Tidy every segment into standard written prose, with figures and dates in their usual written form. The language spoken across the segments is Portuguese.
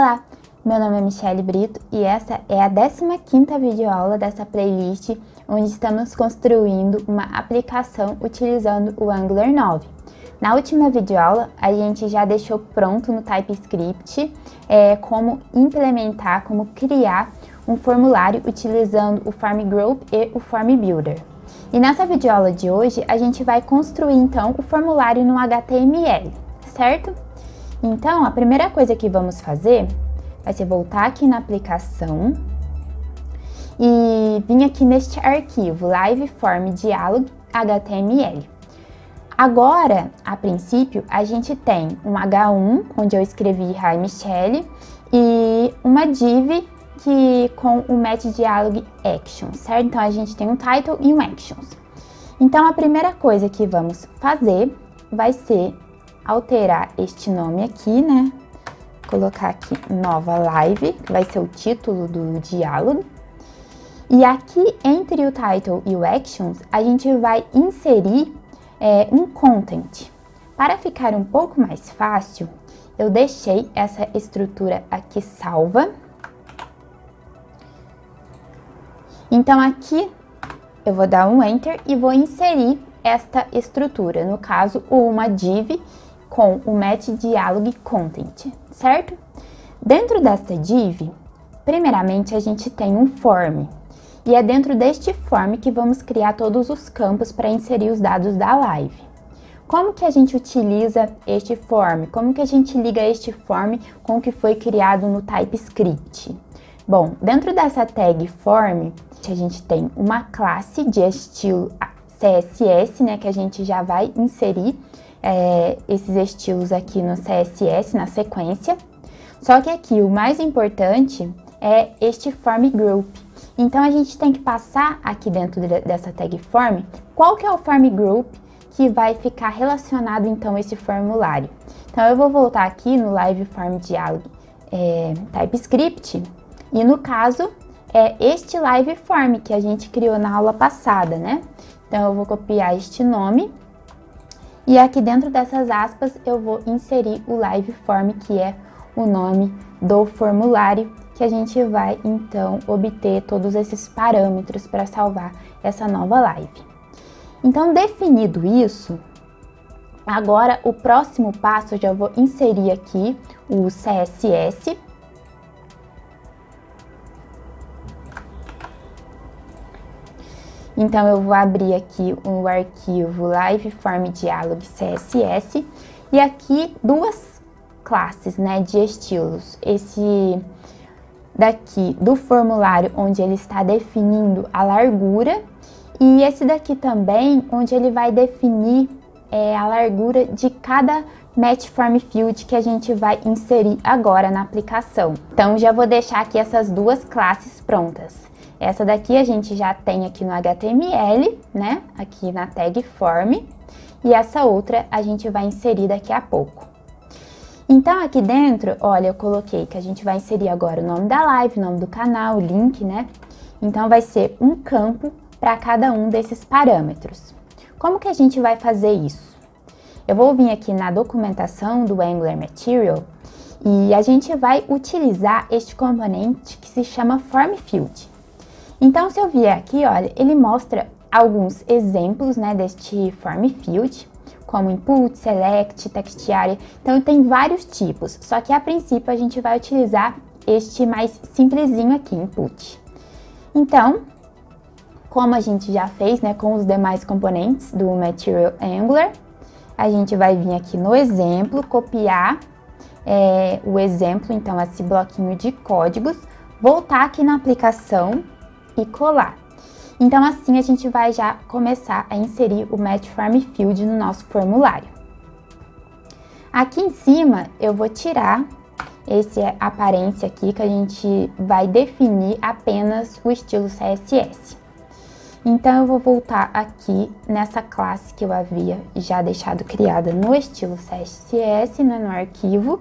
Olá, meu nome é Michelle Brito e essa é a 15ª videoaula dessa playlist onde estamos construindo uma aplicação utilizando o Angular 9. Na última videoaula, a gente já deixou pronto no TypeScript como implementar, como criar um formulário utilizando o Form Group e o Form Builder. E nessa videoaula de hoje, a gente vai construir então o formulário no HTML, certo? Então, a primeira coisa que vamos fazer vai ser voltar aqui na aplicação e vir aqui neste arquivo, Live Form Dialog HTML. Agora, a princípio, a gente tem um H1, onde eu escrevi Hi Michelle, e uma div com o Match Dialog Action, certo? Então, a gente tem um title e um actions. Então, a primeira coisa que vamos fazer vai ser alterar este nome aqui, né? Colocar aqui nova live, que vai ser o título do diálogo. E aqui, entre o title e o actions, a gente vai inserir um content. Para ficar um pouco mais fácil, eu deixei essa estrutura aqui salva. Então, aqui eu vou dar um Enter e vou inserir esta estrutura, no caso, uma div com o Match Dialog Content, certo? Dentro desta div, primeiramente a gente tem um form, e é dentro deste form que vamos criar todos os campos para inserir os dados da live. Como que a gente utiliza este form? Como que a gente liga este form com o que foi criado no TypeScript? Bom, dentro dessa tag form, a gente tem uma classe de estilo CSS, né, que a gente já vai inserir esses estilos aqui no CSS, na sequência. Só que aqui o mais importante é este form group. Então a gente tem que passar aqui dentro dessa tag form, qual que é o form group que vai ficar relacionado então a esse formulário. Então eu vou voltar aqui no Live Form Dialog TypeScript, e no caso é este Live Form que a gente criou na aula passada, né? Então eu vou copiar este nome. E aqui dentro dessas aspas eu vou inserir o Live Form, que é o nome do formulário, que a gente vai então obter todos esses parâmetros para salvar essa nova live. Então, definido isso, agora o próximo passo eu já vou inserir aqui o CSS. Então, eu vou abrir aqui o arquivo Live Form Dialog CSS e aqui duas classes, né, de estilos. Esse daqui do formulário, onde ele está definindo a largura, e esse daqui também, onde ele vai definir a largura de cada Match Form Field que a gente vai inserir agora na aplicação. Então, já vou deixar aqui essas duas classes prontas. Essa daqui a gente já tem aqui no HTML, né? Aqui na tag form. E essa outra a gente vai inserir daqui a pouco. Então, aqui dentro, olha, eu coloquei que a gente vai inserir agora o nome da live, o nome do canal, o link, né? Então, vai ser um campo para cada um desses parâmetros. Como que a gente vai fazer isso? Eu vou vir aqui na documentação do Angular Material e a gente vai utilizar este componente que se chama Form Field. Então, se eu vier aqui, olha, ele mostra alguns exemplos, né, deste Form Field, como Input, Select, Text Area. Então, tem vários tipos, só que a princípio a gente vai utilizar este mais simplesinho aqui, Input. Então, como a gente já fez, né, com os demais componentes do Material Angular, a gente vai vir aqui no exemplo, copiar o exemplo, então, esse bloquinho de códigos, voltar aqui na aplicação e colar. Então, assim a gente vai já começar a inserir o Match Form Field no nosso formulário. Aqui em cima eu vou tirar essa aparência aqui, que a gente vai definir apenas o estilo CSS. Então, eu vou voltar aqui nessa classe que eu havia já deixado criada no estilo CSS, né, no arquivo.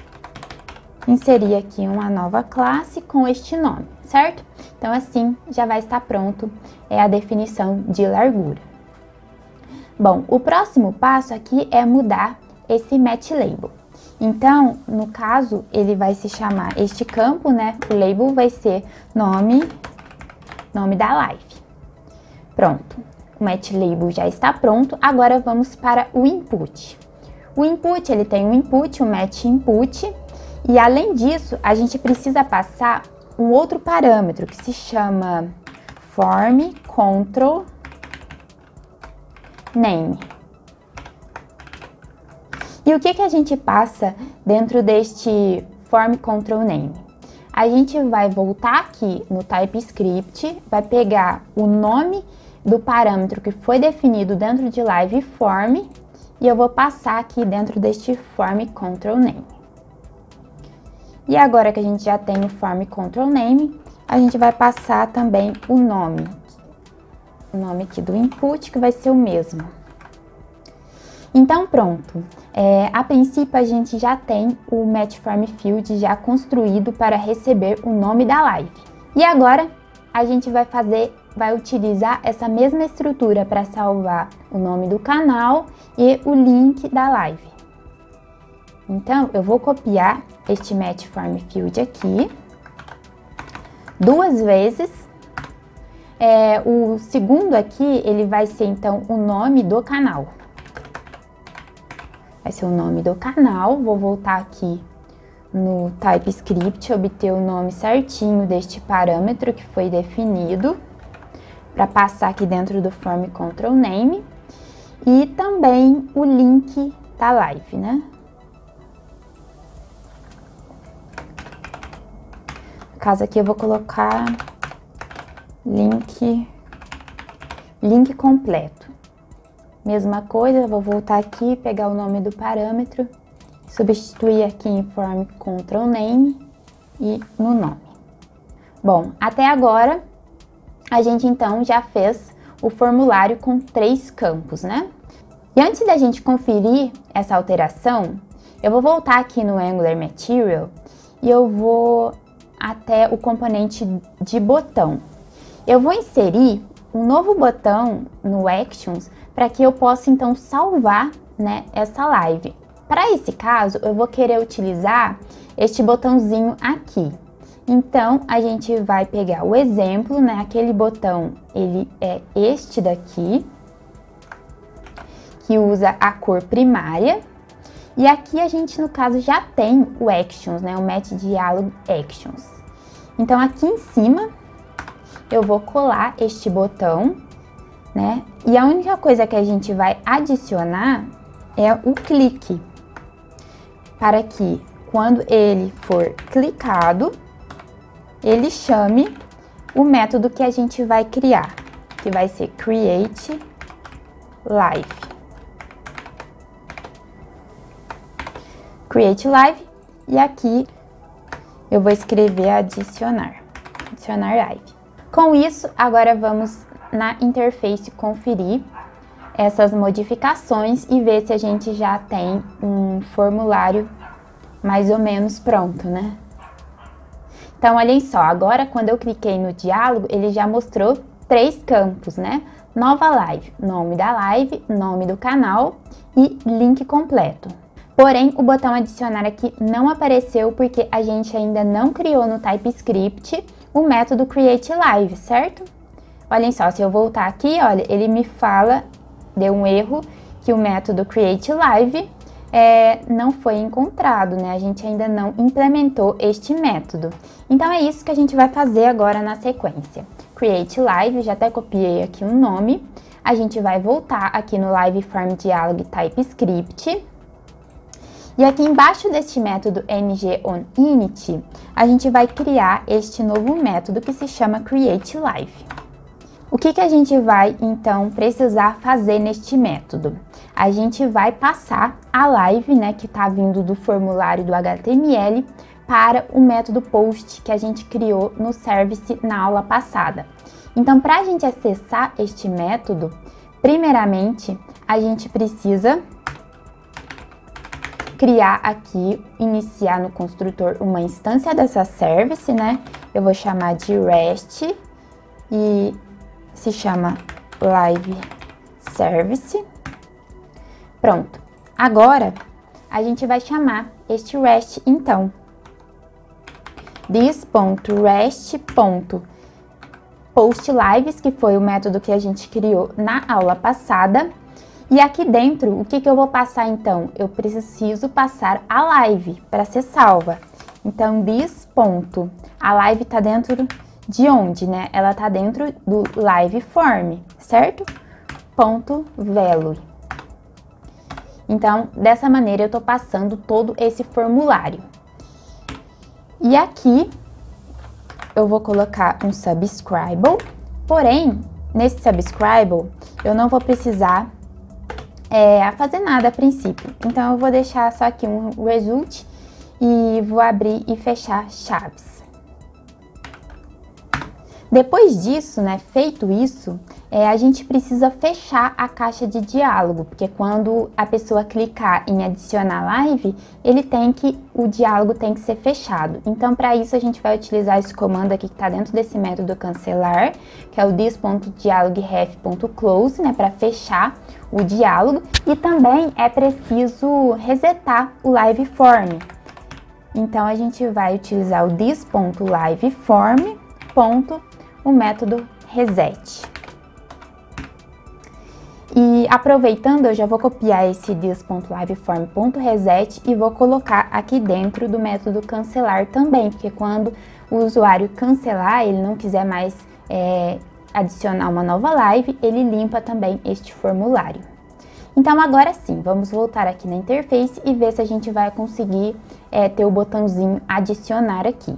Inserir aqui uma nova classe com este nome, certo? Então, assim, já vai estar pronto a definição de largura. Bom, o próximo passo aqui é mudar esse Match Label. Então, no caso, ele vai se chamar este campo, né? O label vai ser nome da live. Pronto, o match label já está pronto. Agora vamos para o input. O input, ele tem um input, um match input. E além disso, a gente precisa passar um outro parâmetro que se chama form control name. E o que a gente passa dentro deste form control name? A gente vai voltar aqui no TypeScript, vai pegar o nome do parâmetro que foi definido dentro de live form e eu vou passar aqui dentro deste form control name. E agora que a gente já tem o form control name, a gente vai passar também o nome aqui do input, que vai ser o mesmo. Então pronto, a princípio a gente já tem o match form field já construído para receber o nome da live. E agora a gente vai utilizar essa mesma estrutura para salvar o nome do canal e o link da live. Então eu vou copiar este match form field aqui 2 vezes. O segundo aqui, ele vai ser então o nome do canal. Vai ser o nome do canal. Vou voltar aqui no TypeScript, obter o nome certinho deste parâmetro que foi definido, para passar aqui dentro do form control name. E também o link da live, né? No caso aqui eu vou colocar link completo. Mesma coisa, vou voltar aqui, pegar o nome do parâmetro, substituir aqui em form control name e no nome. Bom, até agora a gente então já fez o formulário com 3 campos, né? E antes da gente conferir essa alteração, eu vou voltar aqui no Angular Material e eu vou até o componente de botão. Eu vou inserir um novo botão no Actions para que eu possa então salvar, né, essa live. Para esse caso, eu vou querer utilizar este botãozinho aqui. Então, a gente vai pegar o exemplo, né, aquele botão, ele é este daqui, que usa a cor primária. E aqui a gente, no caso, já tem o Actions, né, o Match Dialog Actions. Então, aqui em cima, eu vou colar este botão, né? E a única coisa que a gente vai adicionar é o clique, para que quando ele for clicado, ele chame o método que a gente vai criar, que vai ser create live. Create live, e aqui eu vou escrever adicionar live. Com isso, agora vamos na interface conferir essas modificações e ver se a gente já tem um formulário mais ou menos pronto, né? Então, olhem só, agora quando eu cliquei no diálogo, ele já mostrou 3 campos, né? Nova live, nome da live, nome do canal e link completo. Porém, o botão adicionar aqui não apareceu porque a gente ainda não criou no TypeScript o método create live, certo? Olhem só, se eu voltar aqui, olha, ele me fala, deu um erro, que o método create live não foi encontrado, né? A gente ainda não implementou este método. Então, é isso que a gente vai fazer agora na sequência. Create live, já até copiei aqui um nome. A gente vai voltar aqui no Live Form Dialog TypeScript. E aqui embaixo deste método ngOnInit, a gente vai criar este novo método que se chama create live. O que a gente vai, então, precisar fazer neste método? A gente vai passar a live, né, que está vindo do formulário do HTML, para o método post que a gente criou no service na aula passada. Então, para a gente acessar este método, primeiramente, a gente precisa criar aqui, iniciar no construtor uma instância dessa service, né? Eu vou chamar de REST e se chama live service. Pronto. Agora, a gente vai chamar este REST então. This.rest.postLives, que foi o método que a gente criou na aula passada. E aqui dentro, o que eu vou passar então? Eu preciso passar a live para ser salva. Então, a live tá dentro de onde, né? Ela tá dentro do live form, certo? .value. Então, dessa maneira eu tô passando todo esse formulário. E aqui eu vou colocar um subscribe, porém, nesse subscribe eu não vou precisar fazer nada a princípio. Então, eu vou deixar só aqui um result e vou abrir e fechar chaves. Depois disso, né, feito isso, a gente precisa fechar a caixa de diálogo, porque quando a pessoa clicar em adicionar live, o diálogo tem que ser fechado. Então, para isso, a gente vai utilizar esse comando aqui que está dentro desse método cancelar, que é o this.dialogref.close, né, para fechar o diálogo. E também é preciso resetar o live form. Então, a gente vai utilizar o this.liveform. O método reset. E aproveitando, eu já vou copiar esse this.liveform.reset e vou colocar aqui dentro do método cancelar também, porque quando o usuário cancelar, ele não quiser mais adicionar uma nova live, ele limpa também este formulário. Então agora sim, vamos voltar aqui na interface e ver se a gente vai conseguir ter o botãozinho adicionar aqui.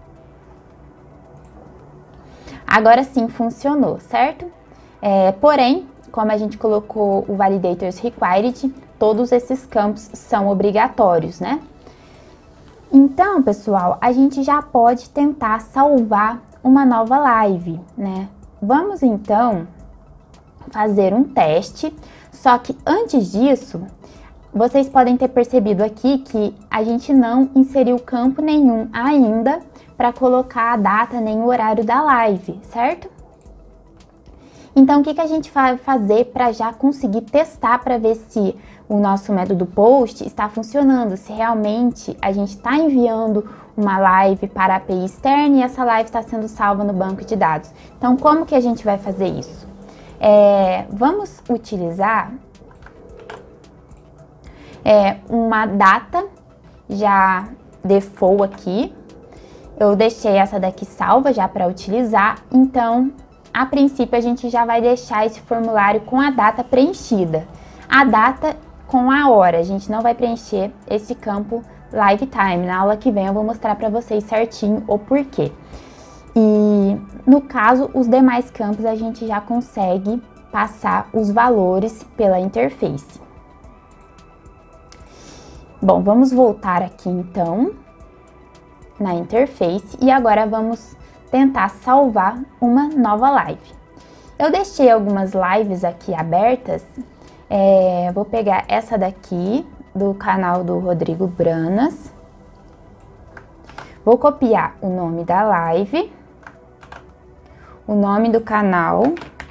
Agora sim funcionou, certo? Porém, como a gente colocou o Validators Required, todos esses campos são obrigatórios, né? Então, pessoal, a gente já pode tentar salvar uma nova live, né? Vamos então fazer um teste, só que antes disso, vocês podem ter percebido aqui que a gente não inseriu campo nenhum ainda para colocar a data nem o horário da live, certo? Então, o que a gente vai fazer para já conseguir testar para ver se o nosso método post está funcionando, se realmente a gente está enviando uma live para a API externa e essa live está sendo salva no banco de dados. Então, como que a gente vai fazer isso? Vamos utilizar uma data já default aqui. Eu deixei essa daqui salva já para utilizar, então, a princípio, a gente já vai deixar esse formulário com a data preenchida. A data com a hora, a gente não vai preencher esse campo live time. Na aula que vem eu vou mostrar para vocês certinho o porquê. E, no caso, os demais campos a gente já consegue passar os valores pela interface. Bom, vamos voltar aqui então na interface e agora vamos tentar salvar uma nova live. Eu deixei algumas lives aqui abertas, vou pegar essa daqui do canal do Rodrigo Branas, vou copiar o nome da live, o nome do canal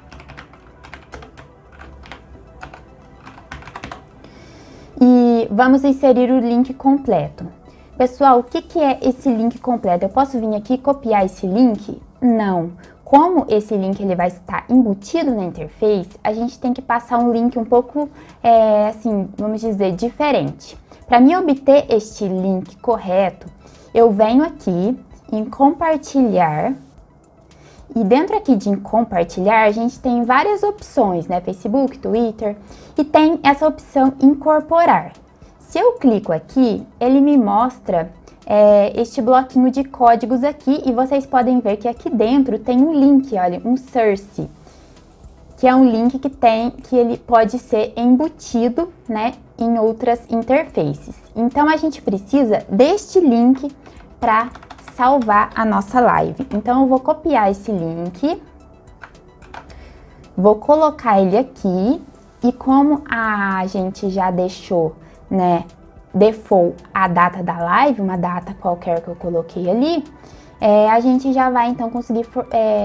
e vamos inserir o link completo. Pessoal, o que é esse link completo? Eu posso vir aqui e copiar esse link? Não. Como esse link ele vai estar embutido na interface, a gente tem que passar um link um pouco, assim, vamos dizer, diferente. Para mim obter este link correto, eu venho aqui em compartilhar. E dentro aqui de compartilhar, a gente tem várias opções, né? Facebook, Twitter, e tem essa opção incorporar. Se eu clico aqui, ele me mostra este bloquinho de códigos aqui e vocês podem ver que aqui dentro tem um link, olha, um source, que é um link que ele pode ser embutido, né, em outras interfaces. Então, a gente precisa deste link para salvar a nossa live. Então, eu vou copiar esse link, vou colocar ele aqui e como a gente já deixou, né, default a data da live, uma data qualquer que eu coloquei ali, a gente já vai então conseguir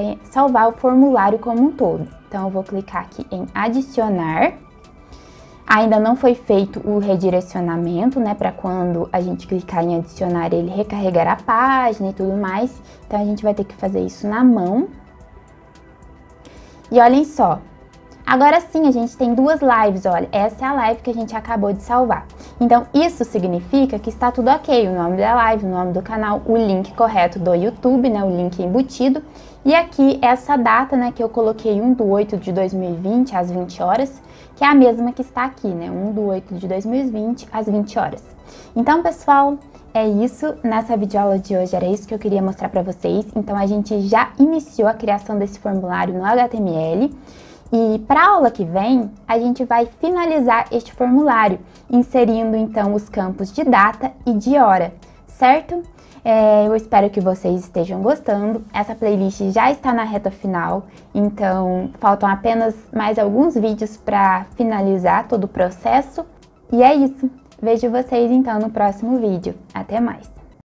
salvar o formulário como um todo. Então eu vou clicar aqui em adicionar. Ainda não foi feito o redirecionamento, né, para quando a gente clicar em adicionar ele recarregar a página e tudo mais. Então a gente vai ter que fazer isso na mão. E olhem só, agora sim a gente tem duas lives, olha, essa é a live que a gente acabou de salvar. Então isso significa que está tudo ok, o nome da live, o nome do canal, o link correto do YouTube, né, o link embutido. E aqui essa data, né, que eu coloquei 1/8 de 2020 às 20 horas, que é a mesma que está aqui, né, 1/8 de 2020 às 20 horas. Então, pessoal, é isso. Nessa videoaula de hoje era isso que eu queria mostrar para vocês. Então, a gente já iniciou a criação desse formulário no HTML. E para a aula que vem, a gente vai finalizar este formulário, inserindo então os campos de data e de hora, certo? Eu espero que vocês estejam gostando. Essa playlist já está na reta final, então faltam apenas mais alguns vídeos para finalizar todo o processo. E é isso. Vejo vocês então no próximo vídeo. Até mais!